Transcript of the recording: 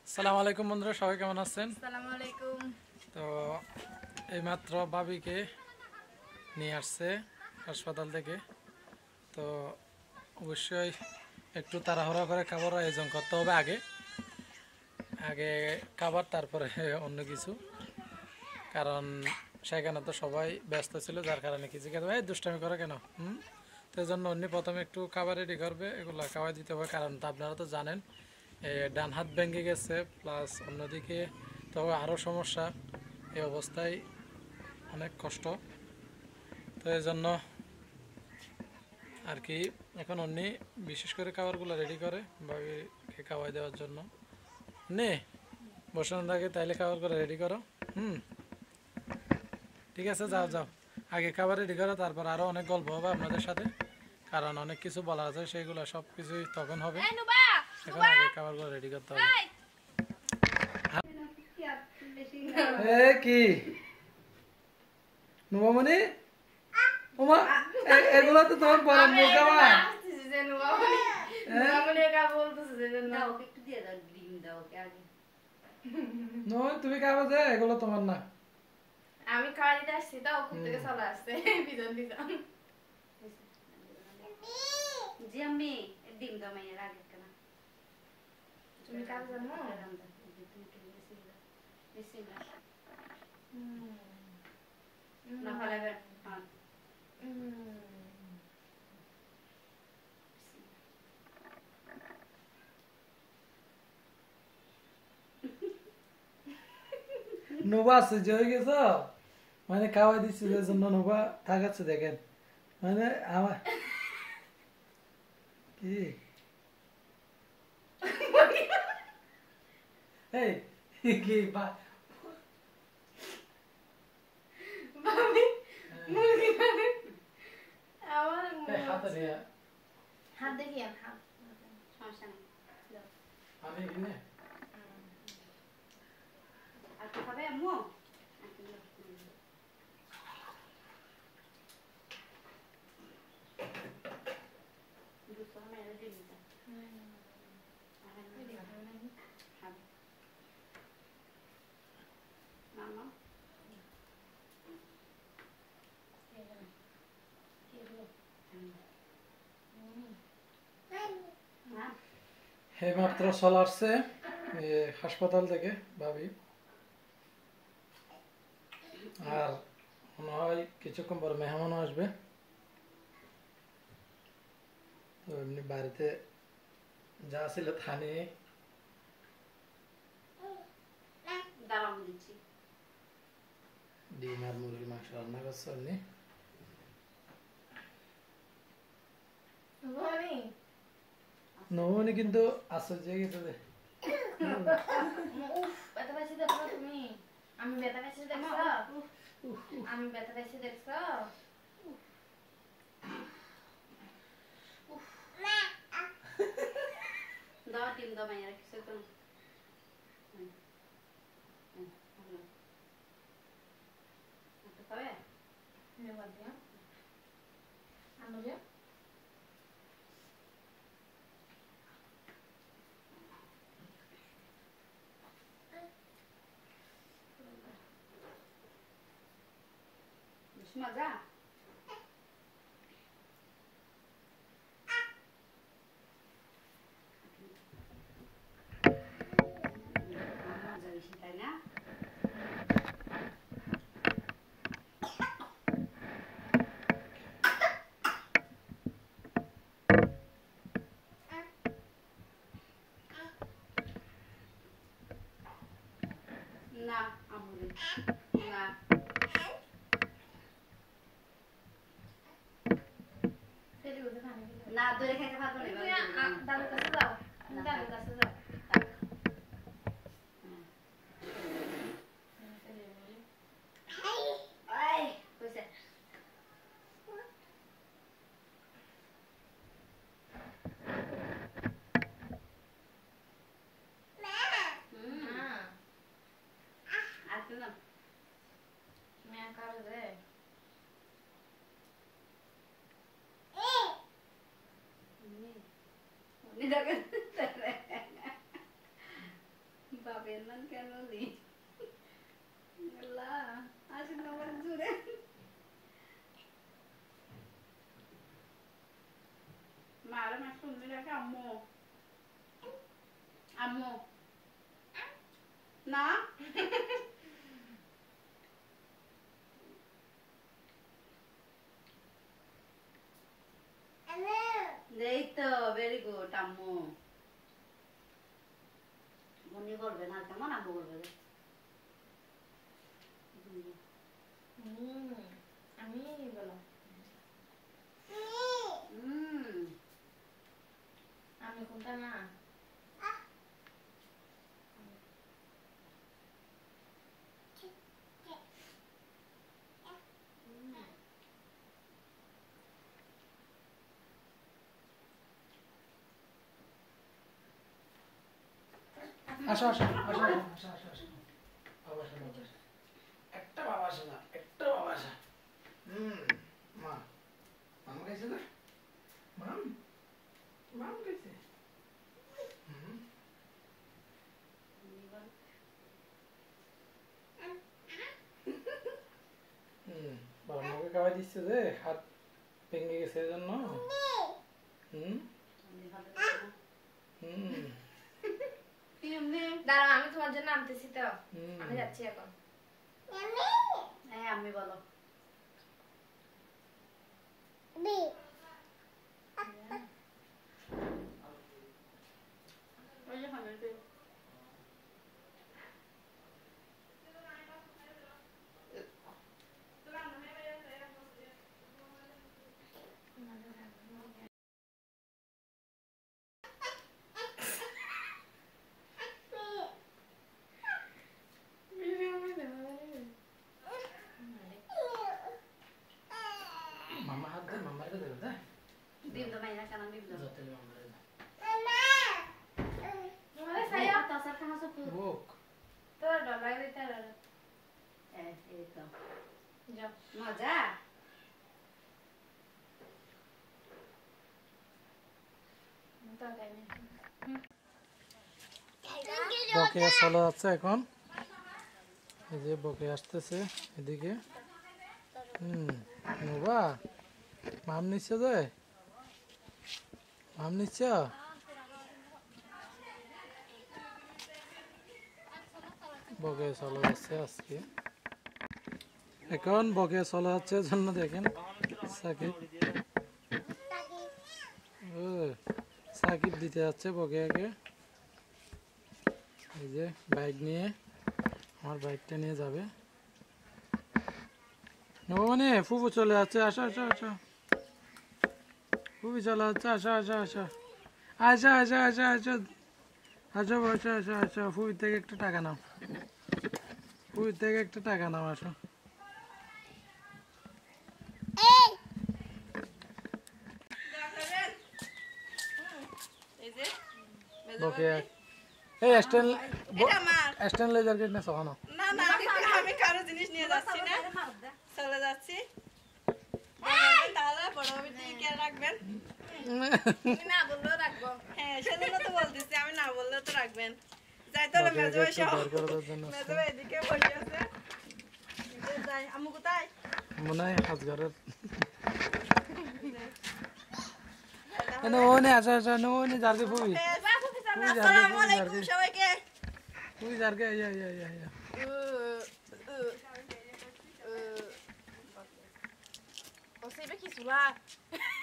আসসালামু আলাইকুম বন্ধুরা, সবাই কেমন আছেন? আসসালামু আলাইকুম। তো এইমাত্র ভাবিকে নিয়ে আসছে হাসপাতাল থেকে। তো অবশ্যই একটু তাড়াহুড়া করে খাবার আয়োজন করতে হবে। আগে আগে খাবার, তারপরে অন্য কিছু। কারণ সেখানে তো সবাই ব্যস্ত ছিল, যার কারণে কিছু খেতে এই দুষ্টামি করে কেন। তো এই জন্য অন্য প্রথমে একটু খাবার রেডি করবে, এগুলো খাওয়াই দিতে হবে। কারণ তো আপনারা তো জানেন ডান হাত ভেঙে গেছে, প্লাস অন্যদিকে তো আরও সমস্যা। এই অবস্থায় অনেক কষ্ট। তো এই জন্য আর কি এখন অন্য বিশেষ করে খাবারগুলো রেডি করে ভাবিকে খাওয়াই দেওয়ার জন্য। নে বসানোর আগে তাইলে খাবারগুলো রেডি করো। ঠিক আছে, যাও যাও, আগে খাবার রেডি করো, তারপর আরও অনেক গল্প হবে আপনাদের সাথে। কারণ অনেক কিছু বলা আছে, সেইগুলো সব কিছুই তখন হবে। এখন আগে খাবারগুলো রেডি করতে হবে। কি নুবামণি, ওমা এগুলো তো তোমার পরম খাওয়া। তুমি খাবো যে, এগুলো তোমার না। আমি খাওয়া দিতে আসছি তো, ওপর থেকে চলে আসছে পিছন পিছন। জি আমি ডিম দমাইয়ের আগে কেন তুমি কাজ জানো? না ভালো হবে। নোভা আছে যে হয়ে গেছ, মানে খাওয়াই দিচ্ছি যে জন্য নোভা থাকাচ্ছে। দেখেন মানে আমার কি এই কি হাতে নিয়ে হাত দেখি হাত সমস্যা নেই। আমি এখানে আর তো খাবে আম্মু? দুশো মেরে ডিম মামা এইমাত্র চলে আসছে হাসপাতাল থেকে ভাবি। আর মনে হয় কিছুক্ষণ পর মেহমানও আসবে। তো এমনি বাড়িতে যা ছিল তা নিয়ে দাঁড়াম দিচ্ছি। ডিম আর মুরগির মাংস রান্না করছে এমনি। নৌনি কিন্তু আশ্চর্য হয়ে গেছে যে ব্যথা পাইছি দেখো তুমি। আমি ব্যথা পাইছি দেখছো? আমি ব্যথা পাইছি দেখছো? দাও ডিম দমাইয়ের কিছু তো খাবে মজা। মজা বেশি তাই না? না আমুলে না না ধরে খেতে পারবো না। দাদুর কাছে যাও, দাদুর কাছে যাও। বাপের নাম কেন লি আল্লাহ আসুন আমার জুড়ে মারা মাছ শুনবি রাখে আম্মু আম্মু না এই তো ভেরি গুড আম্মু মনে করবে না কেমন আম্মু করবে আমি বলো আমি কোনটা না আসো আসো আসো আসো আসো আসো বাবা আসো বাবা আসো। একটা বাবা আসো না একটা বাবা আসো মা মামা খাইছে না মাম মাম খাইছে বাবা মাকে খাওয়াই দিচ্ছে যে হাত ভেঙে গেছে এজন্য দাঁড়াও আমি তোমার জন্য আনতেছি তো আমি যাচ্ছি এখন হ্যাঁ আমি বলো মামা হাত দে মামারে দে দে ডিম তো মাইনা কেন ডিম দাও যতই মামারে দে তোমারে সাইয়া তো আসার কেন সব বুক তোর ডলাই দিতে আর এই তো যাও মজা তো গাইনি বকে চলে যাচ্ছে এখন এই যে বকে আসতেছে এদিকে নোবা মাম নিচ্ছে যে মাম নিচ্ছ বকে চলে যাচ্ছে আজকে এখন বকে চলে যাচ্ছে জন্য দেখেন সাকিব ও সাকিব দিতে যাচ্ছে বকে আগে এই যে বাইক নিয়ে আমার বাইকটা নিয়ে যাবে মানে ফুফু চলে যাচ্ছে আসো আসো আসো ফুফু চলে যাচ্ছে আসো আসো আসো আসো আসো আসো আসো আসো বসো আসো আসো ফুফির থেকে একটু টাকা নাও ফুফির থেকে একটু টাকা নাও আসো ওকে এই স্ট্যান্ড লেজার গেট না সকানো না না আমি কারো জিনিস নিয়ে যাচ্ছি না চলে যাচ্ছি তাহলে বড় অভিটি কে রাখবেন তুমি না বললেও রাখবো হ্যাঁ সেজন্য তো বলতেছি আমি না বললে তো রাখবেন যাই তাহলে মেজো এসে মেজো এদিকে বসে আছে যাই আম্মু কোথায় মনে হয় হাজগারের ওনে আসো আসো ওনে জারগে ফুবি আসসালামু আলাইকুম সবাইকে ফুবি জারগে ইয়া ইয়া ইয়া ইয়া ও সেবে কি সুলা